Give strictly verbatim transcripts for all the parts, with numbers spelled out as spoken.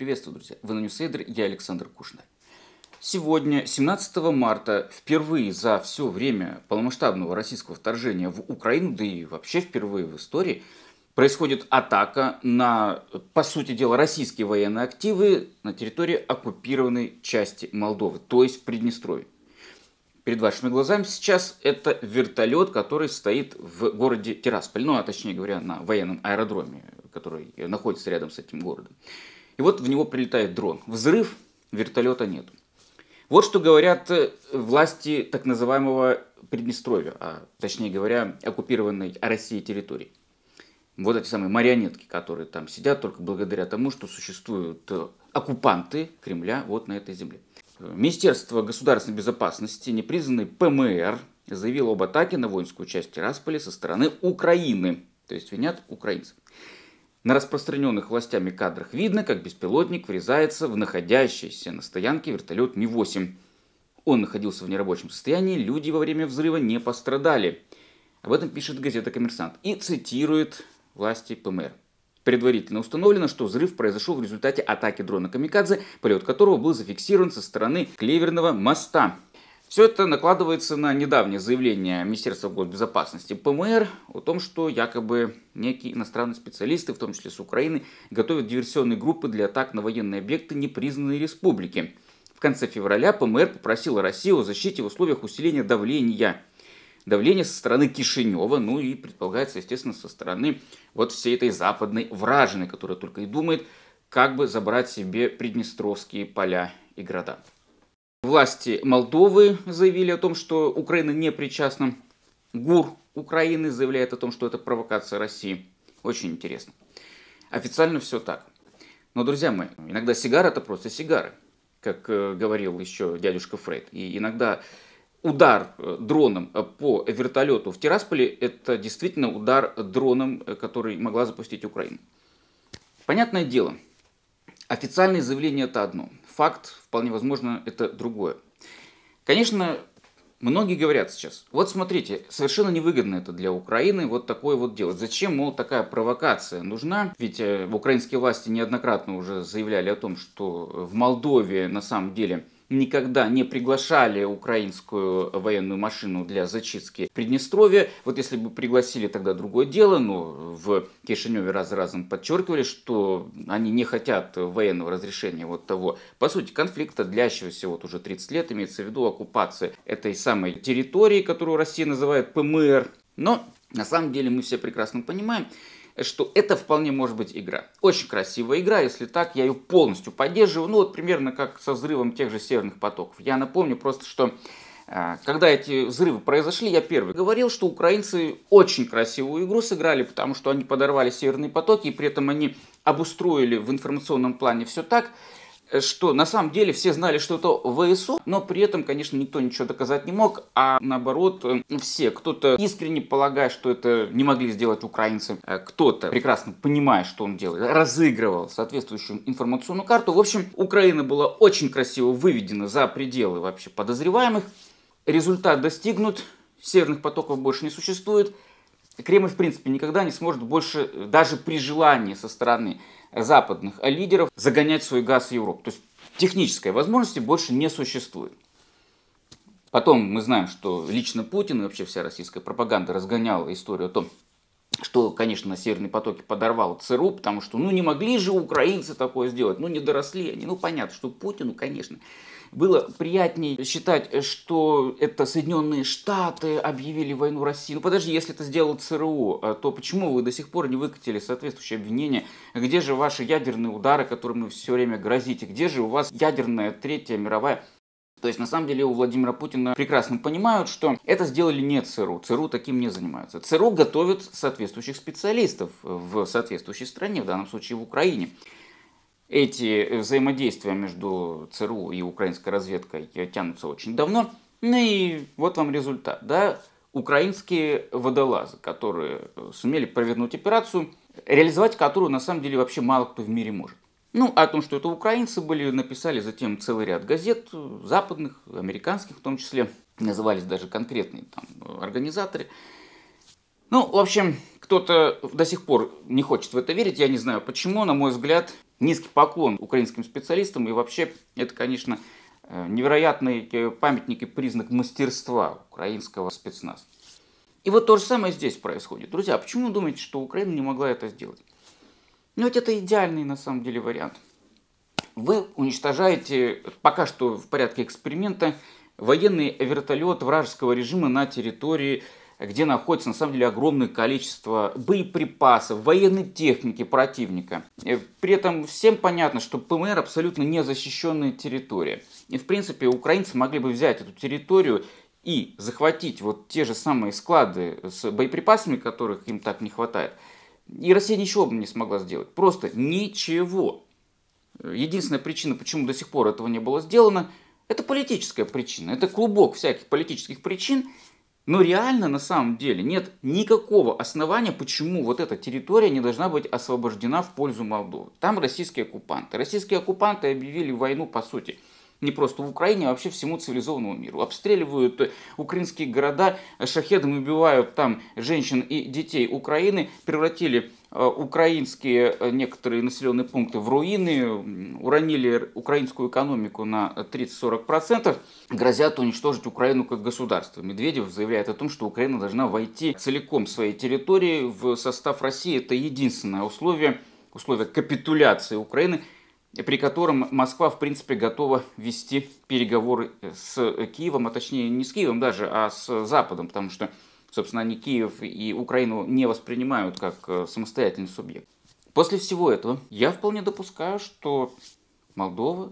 Приветствую, друзья! Вы на Ньюсейдер, я Александр Кушнарь. Сегодня, семнадцатого марта, впервые за все время полномасштабного российского вторжения в Украину, да и вообще впервые в истории, происходит атака на, по сути дела, российские военные активы на территории оккупированной части Молдовы, то есть в Приднестровье. Перед вашими глазами сейчас это вертолет, который стоит в городе Тирасполь, ну а точнее говоря на военном аэродроме, который находится рядом с этим городом. И вот в него прилетает дрон. Взрыв, вертолета нету. Вот что говорят власти так называемого Приднестровья, а точнее говоря оккупированной Россией территории. Вот эти самые марионетки, которые там сидят только благодаря тому, что существуют оккупанты Кремля вот на этой земле. Министерство государственной безопасности, непризнанный ПМР, заявило об атаке на воинскую часть Тирасполя со стороны Украины. То есть винят украинцев. На распространенных властями кадрах видно, как беспилотник врезается в находящийся на стоянке вертолет Ми восемь. Он находился в нерабочем состоянии, люди во время взрыва не пострадали. Об этом пишет газета «Коммерсант» и цитирует власти ПМР. Предварительно установлено, что взрыв произошел в результате атаки дрона «Камикадзе», полет которого был зафиксирован со стороны Клеверного моста. Все это накладывается на недавнее заявление Министерства госбезопасности ПМР о том, что якобы некие иностранные специалисты, в том числе с Украины, готовят диверсионные группы для атак на военные объекты непризнанной республики. В конце февраля ПМР попросила Россию о защите в условиях усиления давления. Давление со стороны Кишинева, ну и предполагается, естественно, со стороны вот всей этой западной вражины, которая только и думает, как бы забрать себе приднестровские поля и города. Власти Молдовы заявили о том, что Украина не причастна. ГУР Украины заявляет о том, что это провокация России. Очень интересно. Официально все так. Но, друзья мои, иногда сигара это просто сигары, как говорил еще дядюшка Фрейд. И иногда удар дроном по вертолету в Тирасполе это действительно удар дроном, который могла запустить Украина. Понятное дело, официальное заявление это одно. Факт, вполне возможно, это другое. Конечно, многие говорят сейчас, вот смотрите, совершенно невыгодно это для Украины, вот такое вот делать. Зачем, мол, такая провокация нужна? Ведь э, украинские власти неоднократно уже заявляли о том, что в Молдове на самом деле никогда не приглашали украинскую военную машину для зачистки Приднестровья. Вот если бы пригласили, тогда другое дело, но в Кишиневе раз за разом подчеркивали, что они не хотят военного разрешения вот того, по сути, конфликта, длящегося вот уже тридцать лет, имеется в виду оккупация этой самой территории, которую Россия называет ПМР. Но на самом деле мы все прекрасно понимаем, что это вполне может быть игра. Очень красивая игра, если так, я ее полностью поддерживаю. Ну вот примерно как со взрывом тех же северных потоков. Я напомню просто, что когда эти взрывы произошли, я первый говорил, что украинцы очень красивую игру сыграли, потому что они подорвали северные потоки, и при этом они обустроили в информационном плане все так, что на самом деле все знали, что это ВСУ, но при этом, конечно, никто ничего доказать не мог, а наоборот, все, кто-то искренне полагая, что это не могли сделать украинцы, кто-то, прекрасно понимая, что он делает, разыгрывал соответствующую информационную карту. В общем, Украина была очень красиво выведена за пределы вообще подозреваемых, результат достигнут, северных потоков больше не существует. Кремль, в принципе, никогда не сможет больше, даже при желании со стороны западных лидеров, загонять свой газ в Европу. То есть технической возможности больше не существует. Потом мы знаем, что лично Путин и вообще вся российская пропаганда разгоняла историю о том, что, конечно, Северные потоки подорвал ЦРУ, потому что, ну, не могли же украинцы такое сделать, ну, не доросли они. Ну, понятно, что Путину, конечно, было приятнее считать, что это Соединенные Штаты объявили войну России. Ну, подожди, если это сделал ЦРУ, то почему вы до сих пор не выкатили соответствующие обвинения? Где же ваши ядерные удары, которыми вы все время грозите? Где же у вас ядерная Третья мировая? То есть, на самом деле, у Владимира Путина прекрасно понимают, что это сделали не ЦРУ. ЦРУ таким не занимаются. ЦРУ готовит соответствующих специалистов в соответствующей стране, в данном случае в Украине. Эти взаимодействия между ЦРУ и украинской разведкой тянутся очень давно. Ну и вот вам результат. Да? Украинские водолазы, которые сумели провернуть операцию, реализовать которую на самом деле вообще мало кто в мире может. Ну, о том, что это украинцы были, написали затем целый ряд газет, западных, американских в том числе. Назывались даже конкретные там организаторы. Ну, в общем, кто-то до сих пор не хочет в это верить, я не знаю почему, на мой взгляд, Низкий поклон украинским специалистам, и вообще это, конечно, невероятный памятник и признак мастерства украинского спецназа. И вот то же самое здесь происходит. Друзья, почему вы думаете, что Украина не могла это сделать? Ну ведь это идеальный на самом деле вариант. Вы уничтожаете, пока что в порядке эксперимента, военный вертолет вражеского режима на территории, где находится на самом деле огромное количество боеприпасов, военной техники противника. При этом всем понятно, что ПМР абсолютно незащищенная территория. И в принципе украинцы могли бы взять эту территорию и захватить вот те же самые склады с боеприпасами, которых им так не хватает. И Россия ничего бы не смогла сделать. Просто ничего. Единственная причина, почему до сих пор этого не было сделано, это политическая причина. Это клубок всяких политических причин. Но реально, на самом деле, нет никакого основания, почему вот эта территория не должна быть освобождена в пользу Молдовы. Там российские оккупанты. Российские оккупанты объявили войну, по сути, не просто в Украине, а вообще всему цивилизованному миру. Обстреливают украинские города, шахедом убивают там женщин и детей Украины, превратили украинские некоторые населенные пункты в руины, уронили украинскую экономику на тридцать-сорок процентов, грозят уничтожить Украину как государство. Медведев заявляет о том, что Украина должна войти целиком своей территории в состав России. Это единственное условие, условие капитуляции Украины, при котором Москва, в принципе, готова вести переговоры с Киевом, а точнее не с Киевом даже, а с Западом, потому что, собственно, они Киев и Украину не воспринимают как самостоятельный субъект. После всего этого я вполне допускаю, что Молдова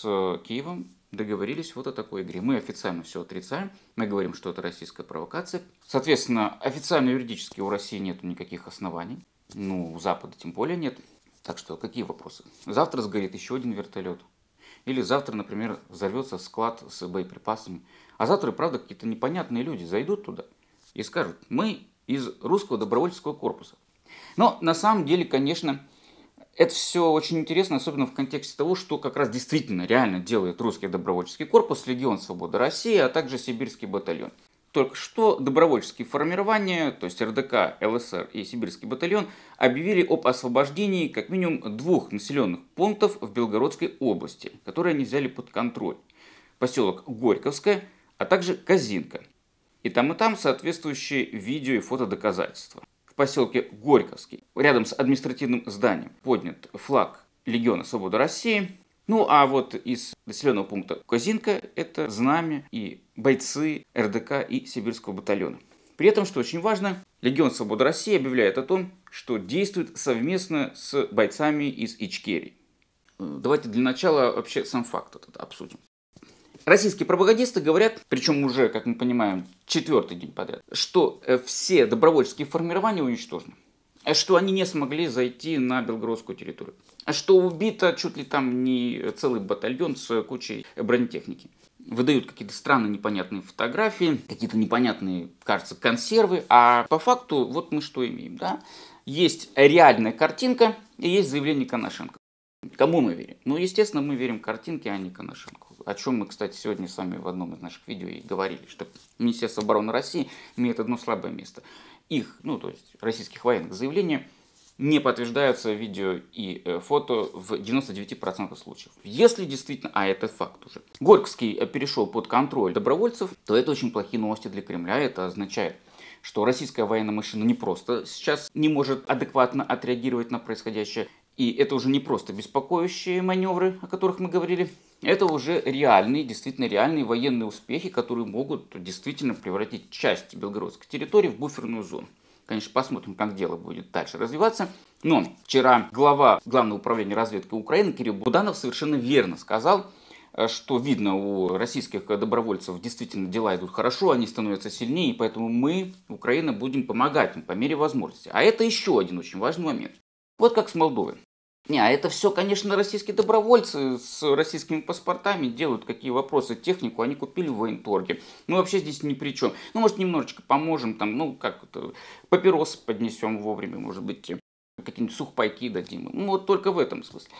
с Киевом договорились вот о такой игре. Мы официально все отрицаем, мы говорим, что это российская провокация. Соответственно, официально юридически у России нет никаких оснований, ну, у Запада тем более нет. Так что, какие вопросы? Завтра сгорит еще один вертолет. Или завтра, например, взорвется склад с боеприпасами. А завтра, правда, какие-то непонятные люди зайдут туда и скажут: мы из русского добровольческого корпуса. Но на самом деле, конечно, это все очень интересно, особенно в контексте того, что как раз действительно реально делает русский добровольческий корпус, Легион Свободы России, а также Сибирский батальон. Только что добровольческие формирования, то есть эр дэ ка, эл эс эр и Сибирский батальон, объявили об освобождении как минимум двух населенных пунктов в Белгородской области, которые они взяли под контроль. Поселок Горьковское, а также Козинка. И там и там соответствующие видео и фотодоказательства. В поселке Горьковский, рядом с административным зданием, поднят флаг Легиона Свободы России. Ну а вот из населенного пункта Козинка это знамя и бойцы эр дэ ка и Сибирского батальона. При этом, что очень важно, Легион Свободы России объявляет о том, что действует совместно с бойцами из Ичкерии. Давайте для начала вообще сам факт этот обсудим. Российские пропагандисты говорят, причем уже, как мы понимаем, четвертый день подряд, что все добровольческие формирования уничтожены, что они не смогли зайти на белгородскую территорию, что убито чуть ли там не целый батальон с кучей бронетехники. Выдают какие-то странные непонятные фотографии, какие-то непонятные, кажется, консервы, а по факту вот мы что имеем, да? Есть реальная картинка и есть заявление Коношенко. Кому мы верим? Ну, естественно, мы верим картинке, а не Коношенко. О чем мы, кстати, сегодня с вами в одном из наших видео и говорили, что Министерство обороны России имеет одно слабое место. Их, ну, то есть российских военных заявлений не подтверждаются видео и фото в девяноста девяти процентах случаев. Если действительно, а это факт уже, Горьковский перешел под контроль добровольцев, то это очень плохие новости для Кремля. Это означает, что российская военная машина не просто сейчас не может адекватно отреагировать на происходящее, и это уже не просто беспокоящие маневры, о которых мы говорили, это уже реальные, действительно реальные военные успехи, которые могут действительно превратить часть белгородской территории в буферную зону. Конечно, посмотрим, как дело будет дальше развиваться. Но вчера глава Главного управления разведки Украины Кирилл Буданов совершенно верно сказал, что видно, у российских добровольцев действительно дела идут хорошо, они становятся сильнее, и поэтому мы, Украина, будем помогать им по мере возможности. А это еще один очень важный момент. Вот как с Молдовой. Не, а это все, конечно, российские добровольцы с российскими паспортами делают какие вопросы, технику они купили в военторге. Мы вообще здесь ни при чем. Ну, может, немножечко поможем, там, ну, как это, папиросы поднесем вовремя, может быть, какие-нибудь сухпайки дадим. Ну, вот только в этом смысле.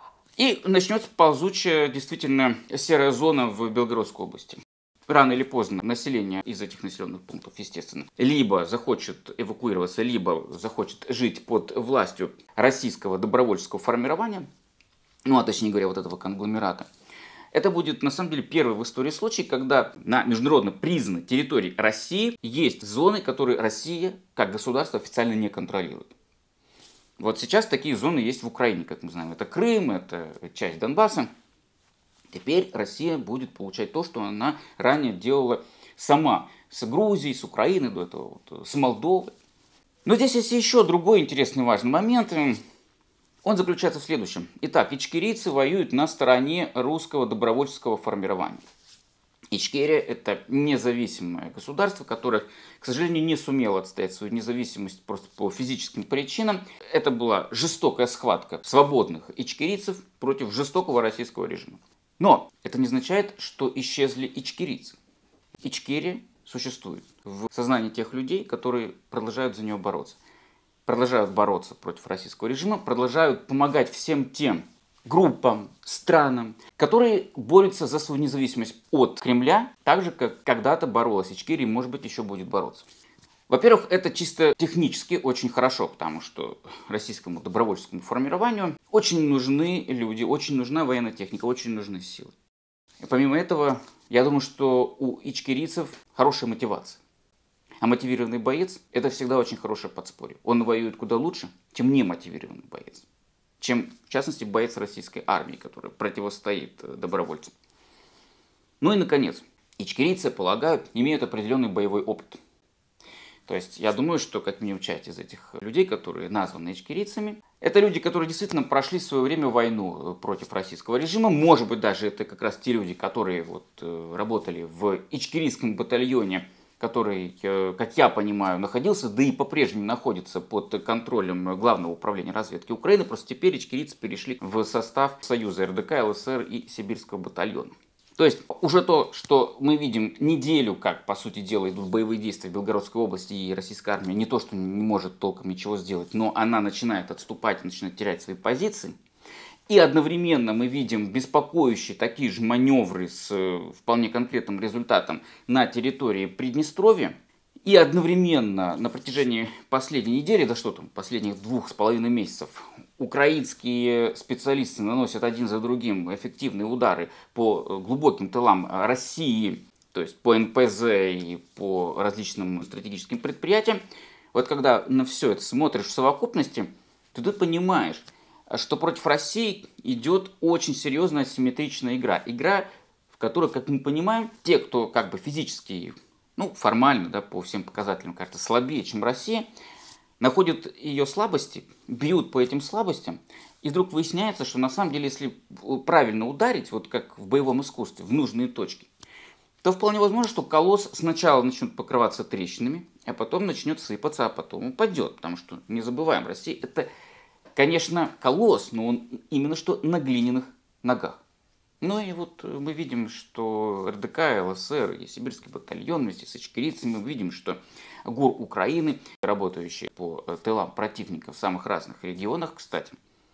И начнется ползучая, действительно, серая зона в Белгородской области. Рано или поздно население из этих населенных пунктов, естественно, либо захочет эвакуироваться, либо захочет жить под властью российского добровольческого формирования. ну, а точнее говоря, вот этого конгломерата. Это будет, на самом деле, первый в истории случай, когда на международно признанной территории России есть зоны, которые Россия, как государство, официально не контролирует. Вот сейчас такие зоны есть в Украине, как мы знаем. Это Крым, это часть Донбасса. Теперь Россия будет получать то, что она ранее делала сама с Грузией, с Украиной, до этого вот, с Молдовой. Но здесь есть еще другой интересный важный момент. Он заключается в следующем. Итак, ичкерийцы воюют на стороне русского добровольческого формирования. Ичкерия – это независимое государство, которое, к сожалению, не сумело отстоять свою независимость просто по физическим причинам. Это была жестокая схватка свободных ичкерийцев против жестокого российского режима. Но это не означает, что исчезли ичкерийцы. Ичкерия существует в сознании тех людей, которые продолжают за нее бороться. Продолжают бороться против российского режима, продолжают помогать всем тем группам, странам, которые борются за свою независимость от Кремля, так же, как когда-то боролась Ичкерия и, может быть, еще будет бороться. Во-первых, это чисто технически очень хорошо, потому что российскому добровольческому формированию очень нужны люди, очень нужна военная техника, очень нужны силы. И помимо этого, я думаю, что у ичкерийцев хорошая мотивация. А мотивированный боец – это всегда очень хорошее подспорье. Он воюет куда лучше, чем немотивированный боец. Чем, в частности, боец российской армии, который противостоит добровольцам. Ну и, наконец, ичкерийцы, полагают, имеют определенный боевой опыт. То есть, я думаю, что, как минимум, часть из этих людей, которые названы ичкерийцами, это люди, которые действительно прошли в свое время войну против российского режима. Может быть, даже это как раз те люди, которые вот, работали в ичкерийском батальоне, который, как я понимаю, находился, да и по-прежнему находится под контролем Главного управления разведки Украины. Просто теперь ичкерийцы перешли в состав Союза РДК, ЛСР и Сибирского батальона. То есть уже то, что мы видим неделю, как, по сути дела, идут боевые действия в Белгородской области, и российская армия не то, что не может толком ничего сделать, но она начинает отступать, начинает терять свои позиции. И одновременно мы видим беспокоящие такие же маневры с вполне конкретным результатом на территории Приднестровья. И одновременно на протяжении последней недели, да что там, последних двух с половиной месяцев, украинские специалисты наносят один за другим эффективные удары по глубоким тылам России, то есть по эн пэ зэ и по различным стратегическим предприятиям. Вот когда на все это смотришь в совокупности, то ты понимаешь, что против России идет очень серьезная асимметричная игра. Игра, в которой, как мы понимаем, те, кто как бы физически, ну, формально, да, по всем показателям, кажется, слабее, чем Россия, находят ее слабости, бьют по этим слабостям, и вдруг выясняется, что на самом деле, если правильно ударить, вот как в боевом искусстве, в нужные точки, то вполне возможно, что колосс сначала начнет покрываться трещинами, а потом начнет сыпаться, а потом упадет. Потому что, не забываем, Россия это, конечно, колосс, но он именно что на глиняных ногах. Ну и вот мы видим, что эр дэ ка, эл эс эр и Сибирский батальон вместе с ичкерийцами, мы видим, что ГУР Украины, работающие по тылам противника в самых разных регионах, кстати,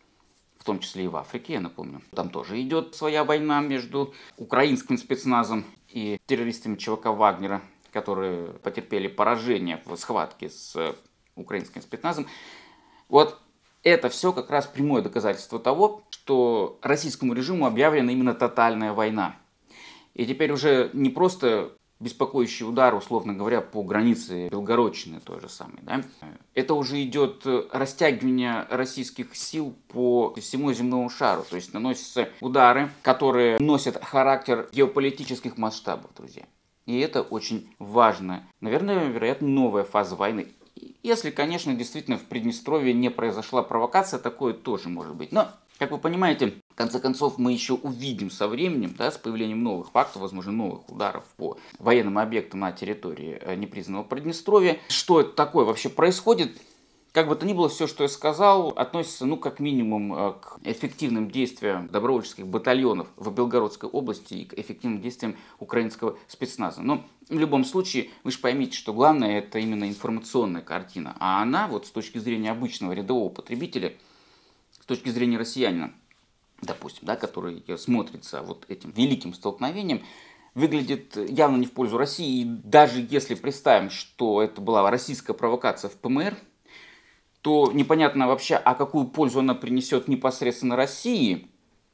в том числе и в Африке, я напомню, там тоже идет своя война между украинским спецназом и террористами ЧВК Вагнера, которые потерпели поражение в схватке с украинским спецназом. Вот это все как раз прямое доказательство того, что российскому режиму объявлена именно тотальная война. И теперь уже не просто беспокоящий удар, условно говоря, по границе Белгородчины той же самой. Да? Это уже идет растягивание российских сил по всему земному шару. То есть наносятся удары, которые носят характер геополитических масштабов, друзья. И это очень важно. Наверное, вероятно, новая фаза войны. Если, конечно, действительно в Приднестровье не произошла провокация, такое тоже может быть. Но, как вы понимаете, в конце концов мы еще увидим со временем, да, с появлением новых фактов, возможно, новых ударов по военным объектам на территории непризнанного Приднестровья. Что это такое вообще происходит? Как бы то ни было, все, что я сказал, относится, ну, как минимум, к эффективным действиям добровольческих батальонов в Белгородской области и к эффективным действиям украинского спецназа. Но в любом случае, вы же поймите, что главное это именно информационная картина. А она, вот с точки зрения обычного рядового потребителя, с точки зрения россиянина, допустим, да, который смотрится вот этим великим столкновением, выглядит явно не в пользу России. И даже если представим, что это была российская провокация в пэ эм эр, то непонятно вообще, а какую пользу она принесет непосредственно России,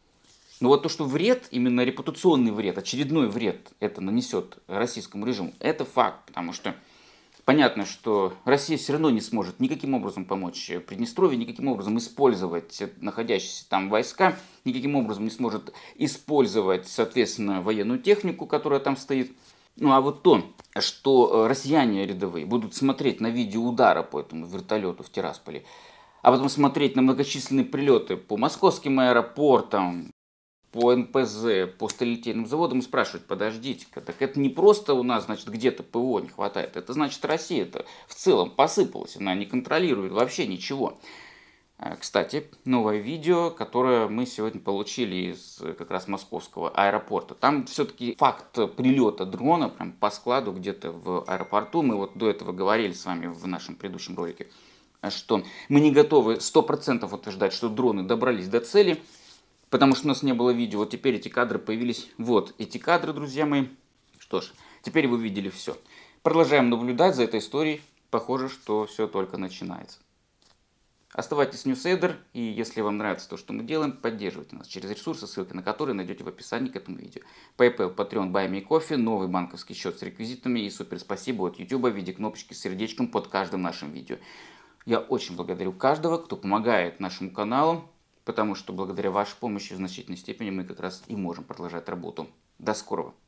Но вот то, что вред, именно репутационный вред, очередной вред это нанесет российскому режиму, это факт, потому что понятно, что Россия все равно не сможет никаким образом помочь Приднестровью, никаким образом использовать находящиеся там войска, никаким образом не сможет использовать, соответственно, военную технику, которая там стоит. Ну а вот то, что россияне рядовые будут смотреть на видео удара по этому вертолету в Тирасполе, а потом смотреть на многочисленные прилеты по московским аэропортам, по эн пэ зэ, по сталелитейным заводам и спрашивать, подождите-ка, так это не просто у нас, значит, где-то пэ вэ о не хватает, это значит Россия-то в целом посыпалась, она не контролирует вообще ничего. Кстати, новое видео, которое мы сегодня получили из как раз московского аэропорта. Там все-таки факт прилета дрона прям по складу где-то в аэропорту. Мы вот до этого говорили с вами в нашем предыдущем ролике, что мы не готовы сто процентов утверждать, что дроны добрались до цели, потому что у нас не было видео. Вот теперь эти кадры появились. Вот эти кадры, друзья мои. Что ж, теперь вы видели все. Продолжаем наблюдать за этой историей. Похоже, что все только начинается. Оставайтесь с Newseder, и если вам нравится то, что мы делаем, поддерживайте нас через ресурсы, ссылки на которые найдете в описании к этому видео. PayPal, Patreon, Buy Me Coffee, новый банковский счет с реквизитами и супер спасибо от YouTube в виде кнопочки с сердечком под каждым нашим видео. Я очень благодарю каждого, кто помогает нашему каналу, потому что благодаря вашей помощи в значительной степени мы как раз и можем продолжать работу. До скорого!